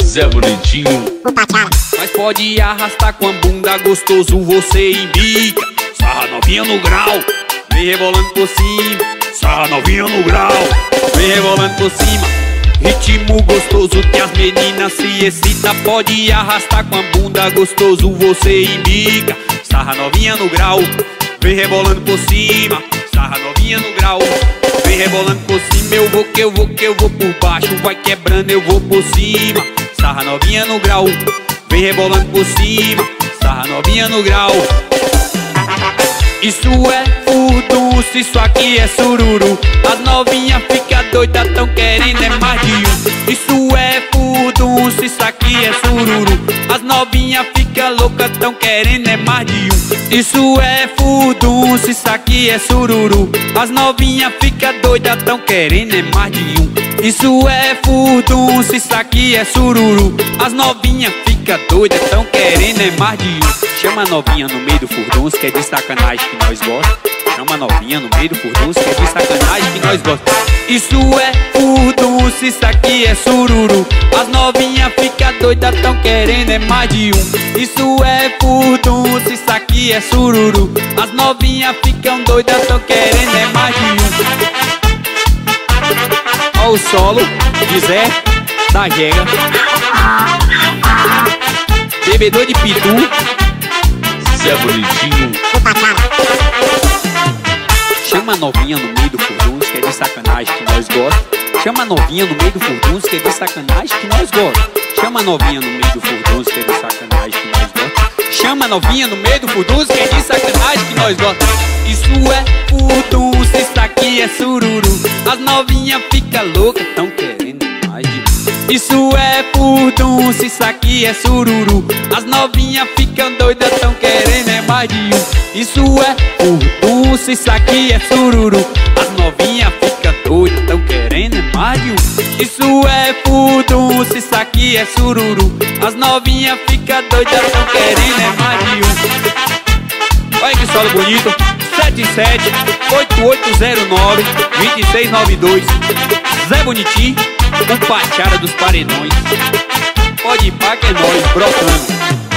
Zé Bonitinho, o Patiara. Mas pode arrastar com a bunda gostoso, você embica. Sarra novinha no grau, vem rebolando por cima. Sarra novinha no grau, vem rebolando por cima. Ritmo gostoso que as meninas se excita. Pode arrastar com a bunda gostoso, você embica. Sarra novinha no grau, vem rebolando por cima. Sarra novinha no grau, vem rebolando por cima. Eu vou que eu vou que eu vou por baixo, vai quebrando, eu vou por cima. Sarra novinha no grau, vem rebolando por cima. Sarra novinha no grau. Isso é furdunço, isso aqui é sururu. As novinhas fica doida, tão querendo é mais de um. Isso é furdunço, isso aqui é sururu. As novinhas fica louca, tão querendo é mais de um. Isso é furdunço, isso aqui é sururu. As novinhas fica doida, tão querendo é mais de um. Isso é furdunço, isso aqui é sururu. As novinhas fica doida, tão querendo é mais de um. Chama a novinha no meio do furdunço, que é de sacanagem que nós gosta. Chama a novinha no meio do furdunço, que é de sacanagem que nós gosta. Isso é furdunço, isso aqui é sururu. As novinhas fica doida, tão querendo é mais de um. Isso é furdunço, isso aqui é sururu. As novinhas ficam doidas, tão querendo é mais de um. Ó o solo de Zé da Jega, bebedor de pitu, Zé Bonitinho, O Patiara. chama a novinha no meio do furdunço, que é de sacanagem que nós gosta. Chama a novinha no meio do furdunço, que é de sacanagem que nós gosta. Chama a novinha no meio do furdunço, que é de sacanagem que nós gosta. Chama a novinha no meio do furdunço, que é de sacanagem que nós gosta. Isso é furdunço, isso aqui é sururu. As novinhas fica louca, tão querendo mais de um. Isso é furdunço, isso aqui é sururu. As novinhas ficam doidas, tão querendo é mais de um. Isso é furdunço, isso aqui é sururu. As novinhas ficam doidas, tão querendo é mais de um. Isso é furdunço, isso aqui é sururu. As novinhas ficam doidas, tão querendo é mais de um. Olha que solo bonito. 77-8809-2692. Zé Bonitinho, o Patiara dos Paredões. Pode ir pá que é nóis, brotando.